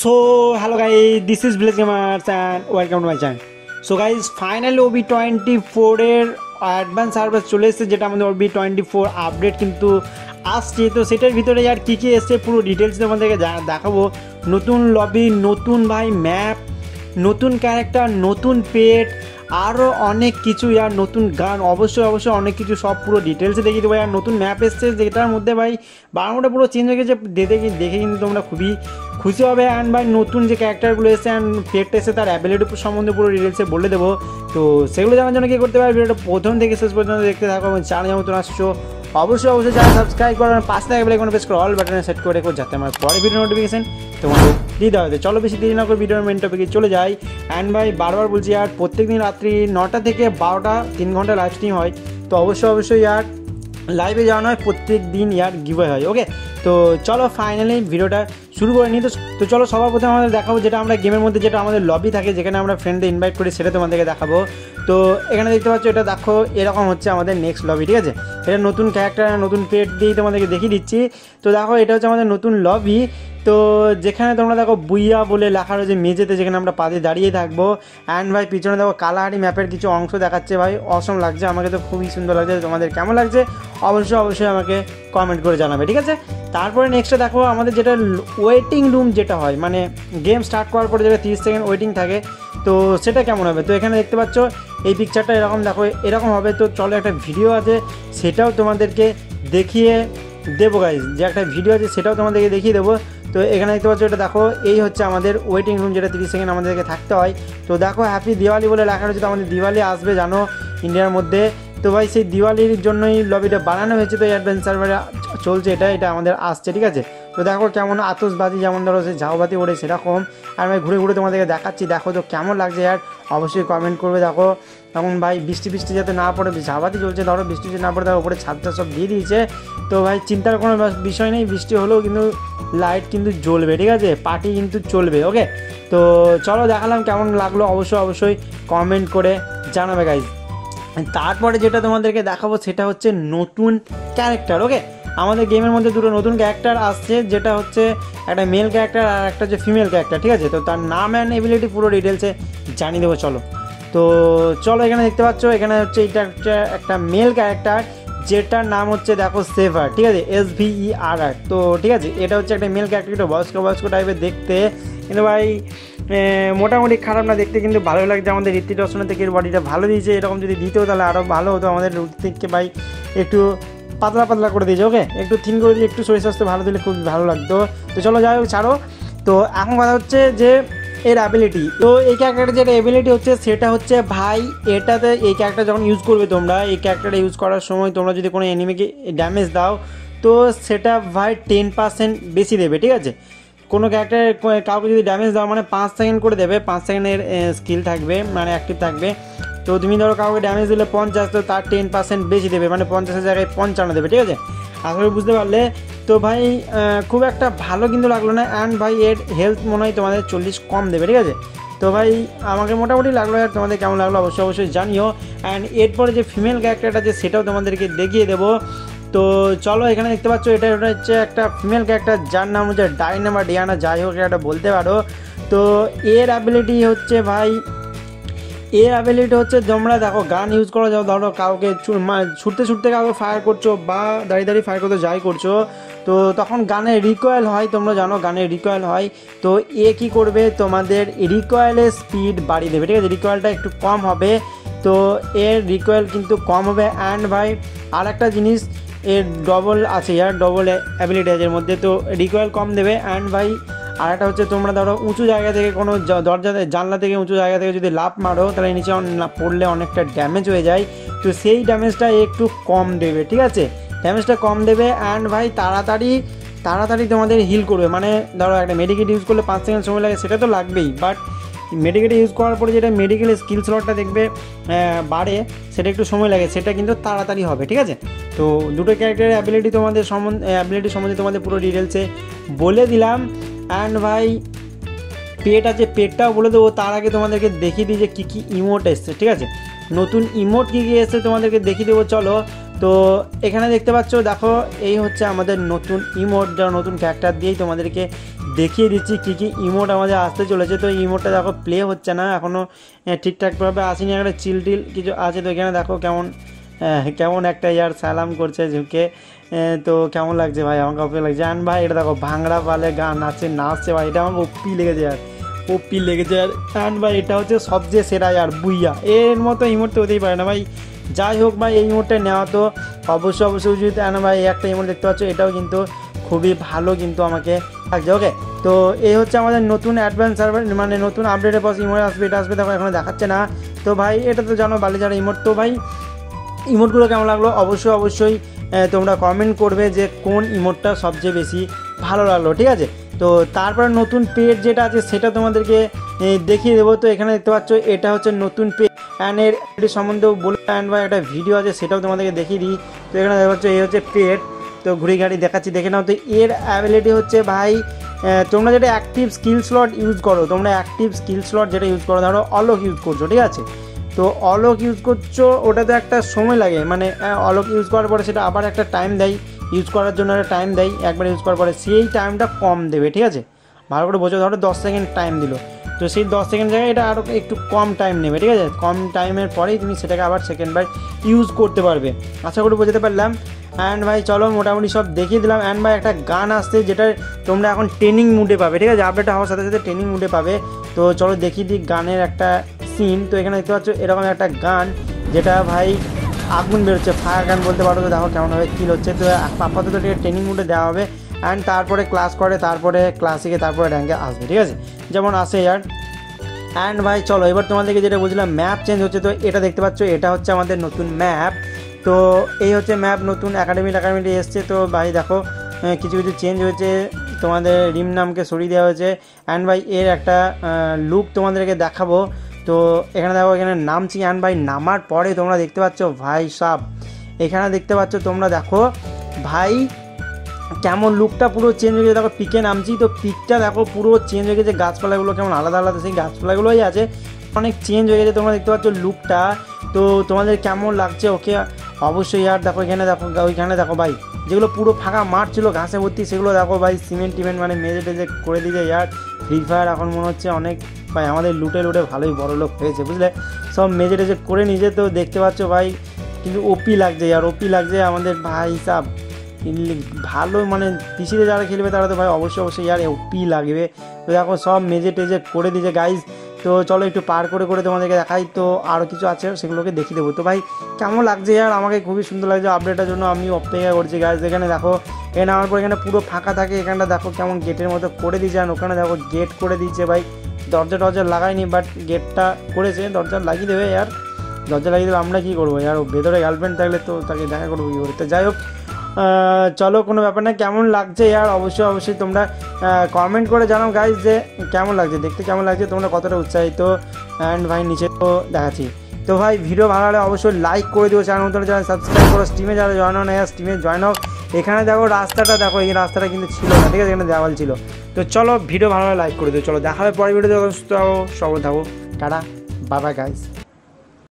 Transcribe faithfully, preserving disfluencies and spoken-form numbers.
So hello guys, this is Village Gamers and welcome to my channel. So guys, finally O B twenty-four এর advance server চলে এসেছে, যেটা আমাদের O B twenty-four update কিন্তু আসছে। তো সেটার ভিতরে আর কী কী এসছে পুরো ডিটেলস তোমাদেরকে দেখাবো। নতুন লবি, নতুন ভাই ম্যাপ, নতুন ক্যারেক্টার, নতুন পেট, আরও অনেক কিছু, আর নতুন গান, অবশ্যই অবশ্যই অনেক কিছু, সব পুরো ডিটেলসে দেখিয়ে দেবো। আর নতুন ম্যাপ এসছে যেটার মধ্যে ভাই বাংলাটা পুরো চেঞ্জ হয়ে গেছে, দেখে দেখে কিন্তু তোমরা খুবই খুশি হবে। অ্যান্ড ভাই নতুন যে ক্যারেক্টারগুলো এসেছে অ্যান্ড পেটটা এসে তার অ্যাবিলিটি সম্বন্ধে পুরো ডিটেলসে বলে দেবো। তো সেগুলো জানার জন্য কী করতে পারবে, ভিডিওটা প্রথম থেকে শেষ পর্যন্ত দেখতে থাকো এবং চ্যানেল যেমন তোমরা আসছো অবশ্যই অবশ্যই চ্যানেল সাবস্ক্রাইব করো, পাশে থাকা বেল আইকনে প্রেস করে অল বাটনে সেট করে রেখো, যাতে আমার পরে ভিডিও নোটিফিকেশন তোমাদের দিতে হবে। চলো বেশি দেরি না করে ভিডিওর মেন টপিকে চলে যাই। অ্যান্ড ভাই বারবার বলছি, আর প্রত্যেক দিন রাত্রি নটা থেকে বারোটা তিন ঘন্টা লাইভ স্ট্রিম হয়। তো অবশ্যই অবশ্যই আর লাইভে যাওয়া নয়, প্রত্যেক দিন ইয়ার গিভওয়ে হয়। ওকে, তো চলো ফাইনালি ভিডিওটা শুরু করে নিই। তো চলো সবার প্রথমে আমাদের দেখাবো যেটা আমরা গেমের মধ্যে যেটা আমাদের লবি থাকে, যেখানে আমরা ফ্রেন্ডদের ইনভাইট করি, সেটা তোমাদেরকে দেখাবো। তো এখানে দেখতে পাচ্ছ, এটা দেখো এরকম হচ্ছে আমাদের নেক্সট লবি, ঠিক আছে। এটা নতুন ক্যারেক্টার, নতুন পেট দিয়েই তোমাদেরকে দেখিয়ে দিচ্ছি। তো দেখো এটা হচ্ছে আমাদের নতুন লবি। তো যেখানে তোমরা দেখো বুইয়া বলে লেখা রয়েছে মেঝেতে, যেখানে আমরা পাতে দাঁড়িয়ে থাকবো। অ্যান্ড ভাই পিছনে দেখো কালাহারি ম্যাপের কিছু অংশ দেখাচ্ছে, ভাই অসম লাগছে, আমাকে তো খুবই সুন্দর লাগছে। তোমাদের কেমন লাগছে অবশ্যই অবশ্যই আমাকে কমেন্ট করে জানাবে, ঠিক আছে। তারপরে নেক্সটে দেখো আমাদের যেটা ওয়েটিং রুম যেটা হয়, মানে গেম স্টার্ট করার পরে যেটা তিরিশ সেকেন্ড ওয়েটিং থাকে, তো সেটা কেমন হবে। তো এখানে দেখতে পাচ্ছ এই পিকচারটা এরকম দেখো, এরকম হবে। তো চলো একটা ভিডিও আছে সেটাও তোমাদেরকে দেখিয়ে দেবো গাইজ, যে একটা ভিডিও আছে সেটাও তোমাদেরকে দেখিয়ে দেবো। তো এখানে দেখতে পাচ্ছ, এটা দেখো এই হচ্ছে আমাদের ওয়েটিং রুম, যেটা তিরিশ সেকেন্ড আমাদেরকে থাকতে হয়। তো দেখো হ্যাপি দিওয়ালি বলে লেখা রয়েছে, তো আমাদের দিওয়ালি আসবে জানো ইন্ডিয়ার মধ্যে। তো ভাই সেই দিওয়ালির জন্যই লবিটা বানানো হয়েছে। তো এই অ্যাডভেন্স সার্ভারে চলছে এটা, এটা আমাদের আসছে, ঠিক আছে। তো দেখো কেমন আতশবাজি, যেমন ধরো সে ঝাউবাতি ওড়ে সেরকম। আর আমি ঘুরে ঘুরে তোমাদেরকে দেখাচ্ছি, দেখো তো কেমন লাগছে। আর অবশ্যই কমেন্ট করবে। দেখো এখন ভাই বৃষ্টি বৃষ্টি যাতে না পড়ে, ঝাউবাতি চলছে, ধরো বৃষ্টি যদি না পড়ে, তার উপরে ছাদটা সব দিয়ে দিয়েছে। তো ভাই চিন্তার কোনো বিষয় নেই, বৃষ্টি হলেও কিন্তু লাইট কিন্তু জ্বলবে, ঠিক আছে, পার্টি কিন্তু চলবে। ওকে, তো চলো দেখালাম, কেমন লাগলো অবশ্যই অবশ্যই কমেন্ট করে জানাবে গাইজ। তারপরে যেটা তোমাদেরকে দেখাবো সেটা হচ্ছে নতুন ক্যারেক্টার। ওকে, আমাদের গেমের মধ্যে দুটো নতুন ক্যারেক্টার আসছে, যেটা হচ্ছে একটা মেল ক্যারেক্টার আর একটা হচ্ছে ফিমেল ক্যারেক্টার, ঠিক আছে। তো তার নাম অ্যান্ড এবিলিটি পুরো ডিটেলসে জানিয়ে দেবো। চলো তো চলো এখানে দেখতে পাচ্ছ, এখানে হচ্ছে এটা একটা একটা মেল ক্যারেক্টার, যেটার নাম হচ্ছে দেখো সেভার, ঠিক আছে, এস ভি ই আর আর। তো ঠিক আছে, এটা হচ্ছে একটা মেল ক্যারেক্টার, একটু বয়স্ক বয়স্ক টাইপের দেখতে, কিন্তু ভাই মোটামুটি খারাপ না, দেখতে কিন্তু ভালো লাগছে। আমাদের ঋত্বিক রোশনের থেকে বডিটা ভালো দিয়েছে, এরকম যদি দিতেও তাহলে আরও ভালো হতো। আমাদের ঋত্বিককে ভাই একটু পাতলা পাতলা করে দিয়েছে, ওকে, একটু থিন করে দিয়ে একটু শরীর স্বাস্থ্য ভালো দিলে খুব ভালো লাগতো। তো চলো যাই হোক, ছাড়ো। তো এখন কথা হচ্ছে যে এর অ্যাবিলিটি। তো এই ক্যারেক্টারের যেটা অ্যাবিলিটি হচ্ছে সেটা হচ্ছে ভাই, এটাতে এই ক্যারেক্টার যখন ইউজ করবে তোমরা, এই ক্যারেক্টারটা ইউজ করার সময় তোমরা যদি কোনো এনিমিকে ড্যামেজ দাও, তো সেটা ভাই টেন পার্সেন্ট বেশি দেবে, ঠিক আছে। কোনো ক্যারেক্টার কাউকে যদি ড্যামেজ দাও মানে পাঁচ সেকেন্ড করে দেবে, পাঁচ সেকেন্ডের স্কিল থাকবে, মানে অ্যাক্টিভ থাকবে। তো তুমি ধরো কাউকে ড্যামেজ দিলে পঞ্চাশ, তো তার টেন পার্সেন্ট বেশি দেবে, মানে পঞ্চাশের জায়গায় পঞ্চান্ন দেবে, ঠিক আছে। আসলে বুঝতে পারলে। তো ভাই খুব একটা ভালো কিন্তু লাগলো না। অ্যান্ড ভাই এর হেলথ মনে হয় তোমাদের চল্লিশ কম দেবে, ঠিক আছে। তো ভাই আমাকে মোটামুটি লাগলো, আর তোমাদের কেমন লাগলো অবশ্যই অবশ্যই জানিও। অ্যান্ড এরপরে যে ফিমেল ক্যারেক্টারটা আছে সেটাও তোমাদেরকে দেখিয়ে দেবো। তো চলো এখানে দেখতে পাচ্ছ, এটা হচ্ছে একটা ফিমেল ক্যারেক্টার, যার নাম হচ্ছে ডাইনা বা ডিয়ানা, যাই হোক এটা বলতে পারো। তো এর অ্যাবিলিটি হচ্ছে ভাই, এর অ্যাবিলিটি হচ্ছে তোমরা দেখো গান ইউজ করো, যাও ধরো কাউকে ছুটতে ছুটতে কাউকে ফায়ার করছো বা দাঁড়িয়ে দাঁড়িয়ে ফায়ার করতে যাই করছো, তো তখন গানের রিকয়েল হয়, তোমরা জানো গানের রিকয়েল হয়। তো এ কী করবে, তোমাদের রিকয়েলের স্পিড বাড়িয়ে দেবে, ঠিক আছে, রিকয়েলটা একটু কম হবে। তো এর রিকয়েল কিন্তু কম হবে। অ্যান্ড ভাই আর একটা জিনিস, এর ডবল আছে, ইয়ার ডবল অ্যাবিলিটি আছে এর মধ্যে, তো রিকয়েল কম দেবে। অ্যান্ড ভাই আর একটা হচ্ছে, তোমরা ধরো উঁচু জায়গা থেকে কোনো দরজা জানলা থেকে উঁচু জায়গা থেকে যদি লাফ মারো, তাহলে নিচে পড়লে অনেকটা ড্যামেজ হয়ে যায়, তো সেই ড্যামেজটা একটু কম দেবে, ঠিক আছে, ড্যামেজটা কম দেবে। অ্যান্ড ভাই তাড়াতাড়ি তাড়াতাড়ি তোমাদের হিল করবে, মানে ধরো একটা মেডিকেট ইউজ করলে পাঁচ সেকেন্ড সময় লাগে, সেটা তো লাগবেই, বাট মেডিকেট ইউজ করার পরে যেটা মেডিকেল স্কিল স্লটটা দেখবে বাড়ে, সেটা একটু সময় লাগে, সেটা কিন্তু তাড়াতাড়ি হবে, ঠিক আছে। তো দুটো ক্যারেক্টারের অ্যাবিলিটি তোমাদের সম্বন্ধে অ্যাবিলিটি সম্বন্ধে তোমাদের পুরো ডিটেলসে বলে দিলাম। অ্যান্ড ভাই পেট আছে, পেটটাও বলে দেবো, তার আগে তোমাদেরকে দেখিয়ে দিই যে কী কী ইমোট এসছে, ঠিক আছে, নতুন ইমোট কী কী এসছে তোমাদেরকে দেখিয়ে দেবো। চলো তো এখানে দেখতে পাচ্ছ, দেখো এই হচ্ছে আমাদের নতুন ইমোট, যারা নতুন ক্যারেক্টার দিয়েই তোমাদেরকে দেখিয়ে দিচ্ছি কী কী ইমোট আমাদের আসতে চলেছে। তো ইমোটটা দেখো প্লে হচ্ছে না এখনও, ঠিকঠাকভাবে আসেনি, একটা চিল টিল কিছু আছে। তো এখানে দেখো কেমন কেমন একটা ইয়ার সালাম করছে ঝুঁকে, তো কেমন লাগছে ভাই, আমাকে ওপি লাগছে। অ্যান্ড ভাই এটা দেখো ভাংড়া পালে গান নাচে নাচছে ভাই, এটা আমাকে ওপি লেগেছে আর ওপি লেগেছে আর। অ্যান্ড ভাই এটা হচ্ছে সবচেয়ে সেরা আর বুইয়া, এর মতো ইমোট তো হতেই পারে না ভাই। যাই হোক ভাই এই ইমোটটা নেওয়া তো অবশ্যই অবশ্যই উচিত। অ্যান্ড ভাই একটা ইমোট দেখতে পাচ্ছ, এটাও কিন্তু খুবই ভালো কিন্তু আমাকে লাগছে। ওকে, তো এই হচ্ছে আমাদের নতুন অ্যাডভান্স সার্ভার, মানে নতুন আপডেটের পর ইমোট আসবে, এটা আসবে দেখো এখনো দেখাচ্ছে না। তো ভাই এটা তো জানো বালিজারা ইমোট। তো ভাই ইমোটগুলো কেমন লাগলো অবশ্যই অবশ্যই তোমরা কমেন্ট করবে যে কোন ইমোটটা সবচেয়ে বেশি ভালো লাগলো, ঠিক আছে। তো তারপরে নতুন পেজ যেটা আছে সেটা তোমাদেরকে দেখিয়ে দেবো। তো এখানে দেখতে পাচ্ছ এটা হচ্ছে নতুন পেজ, অ্যান্ড এর এটির সম্বন্ধেও বলে অ্যান্ড বা একটা ভিডিও আছে সেটাও তোমাদেরকে দেখিয়ে দিই। তো এখানে দেখতে পাচ্ছ এই হচ্ছে পেট, তো ঘুরি গাড়ি দেখাচ্ছি দেখে নাও। তো এর অ্যাবিলিটি হচ্ছে ভাই তোমরা যেটা অ্যাক্টিভ স্কিল স্লট ইউজ করো, তোমরা অ্যাক্টিভ স্কিল স্লট যেটা ইউজ করো, ধরো অলোক ইউজ করছো, ঠিক আছে। তো অলোক ইউজ করছো ওটাতে একটা সময় লাগে, মানে অলোক ইউজ করার পরে সেটা আবার একটা টাইম দেয়, ইউজ করার জন্য একটা টাইম দেয়, একবার ইউজ করার পরে সেই টাইমটা কম দেবে, ঠিক আছে। ভালো করে বোঝো, ধরো দশ সেকেন্ড টাইম দিল, তো সেই দশ সেকেন্ড জায়গায় এটা আরও একটু কম টাইম নেবে, ঠিক আছে। কম টাইমের পরেই তুমি সেটাকে আবার সেকেন্ডবার ইউজ করতে পারবে, আশা করি বোঝাতে পারলাম। অ্যান্ড ভাই চলো মোটামুটি সব দেখিয়ে দিলাম। অ্যান্ড ভাই একটা গান আসছে যেটা তোমরা এখন ট্রেনিং মুডে পাবে, ঠিক আছে, আপডেট হওয়ার সাথে সাথে ট্রেনিং মুডে পাবে। তো চলো দেখিয়ে দিই গানের একটা সিন। তো এখানে দেখতে পাচ্ছ এরকম একটা গান যেটা ভাই আগুন বেরোচ্ছে, ফায়ার গান বলতে পারো। তো দেখো কেমনভাবে কিল হচ্ছে। তো আপাতত ঠিক ট্রেনিং মুডে দেওয়া হবে, অ্যান্ড তারপরে ক্লাস করে, তারপরে ক্লাসিকে, তারপরে র্যাঙ্কে আসবে, ঠিক আছে, যেমন আসে ইয়ার। অ্যান্ড ভাই চলো এবার তোমাদেরকে যেটা বুঝলাম ম্যাপ চেঞ্জ হচ্ছে। তো এটা দেখতে পাচ্ছ এটা হচ্ছে আমাদের নতুন ম্যাপ। তো এই হচ্ছে ম্যাপ, নতুন একাডেমি একাডেমিটি এসছে। তো ভাই দেখো কিছু কিছু চেঞ্জ হয়েছে, তোমাদের রিম নামকে সরিয়ে দেওয়া হয়েছে। অ্যান্ড ভাই এর একটা লুক তোমাদেরকে দেখাবো। তো এখানে দেখো এখানে নামছি, অ্যান্ড ভাই নামার পরে তোমরা দেখতে পাচ্ছ ভাই সাব, এখানে দেখতে পাচ্ছ তোমরা দেখো ভাই কেমন লুকটা পুরো চেঞ্জ হয়ে গেছে। দেখো পিকে নামছি, তো পিকটা দেখো পুরো চেঞ্জ হয়ে গেছে, গাছপালাগুলো কেমন আলাদা আলাদা সেই গাছপালাগুলোই আছে, অনেক চেঞ্জ হয়ে গেছে, তোমরা দেখতে পাচ্ছ লুকটা। তো তোমাদের কেমন লাগছে ওকে অবশ্যই। আর দেখো এখানে দেখো, ওইখানে দেখো ভাই যেগুলো পুরো ফাঁকা মাঠ ছিল ঘাসে ভর্তি, সেগুলো দেখো ভাই সিমেন্ট টিমেন্ট মানে মেজে টেজে করে দিয়েছে। ইয়ার ফ্রি ফায়ার এখন মনে হচ্ছে অনেক ভাই আমাদের লুটে লুটে ভালোই বড় লোক হয়েছে, বুঝলে, সব মেজে টেজে করে নিজে। তো দেখতে পাচ্ছ ভাই কিন্তু ওপি লাগছে, আর ওপি লাগছে আমাদের ভাই সাব ভালো, মানে পিসিতে যারা খেলবে তারা তো ভাই অবশ্যই অবশ্যই ইয়ার ওপি লাগবে। তো দেখো সব মেজে টেজে করে দিয়েছে গাইজ। তো চলো একটু পার করে করে তোমাদেরকে দেখাই। তো আরও কিছু আছে সেগুলোকে দেখিয়ে দেবো। তো ভাই কেমন লাগছে ইয়ার, আমাকে খুবই সুন্দর লাগছে, আপডেটের জন্য আমি অপেক্ষা করছি গাইজ। এখানে দেখো এখানে আমার পর এখানে পুরো ফাঁকা থাকে, এখানটা দেখো কেমন গেটের মতো করে দিয়েছে, আর ওখানে দেখো গেট করে দিয়েছে ভাই, দরজা টরজা লাগায়নি বাট গেটটা করেছে, দরজা লাগিয়ে দেবে। ইয়ার দরজা লাগিয়ে দেবে, আমরা কী করবো ইয়ার, ভেতরে গার্লফ্রেন্ড থাকলে তো তাকে দেখা করবো কী করে। তো যাই হোক চলো কোনো ব্যাপার না, কেমন লাগছে ইয়ার অবশ্যই অবশ্যই তোমরা কমেন্ট করে জানাও গাইজ যে কেমন লাগছে, দেখতে কেমন লাগছে, তোমরা কতটা উৎসাহিত। অ্যান্ড ভাই নিচে তো দেখাচ্ছি। তো ভাই ভিডিও ভালো লাগলে অবশ্যই লাইক করে দিও, চ্যানেল নতুন চ্যানেল সাবস্ক্রাইব করো, স্টিমে যারা জয়েন হও না স্টিমে জয়েন হোক। এখানে দেখো রাস্তাটা দেখো, এই রাস্তাটা কিন্তু ছিল না, ঠিক আছে, এখানে দেওয়াল ছিল। তো চলো ভিডিও ভালো লাগলে লাইক করে দিও। চলো দেখা হবে পরে ভিডিও, সুস্থ থাকো, সবল থাকো, টাটা, বাই বাই গাইজ।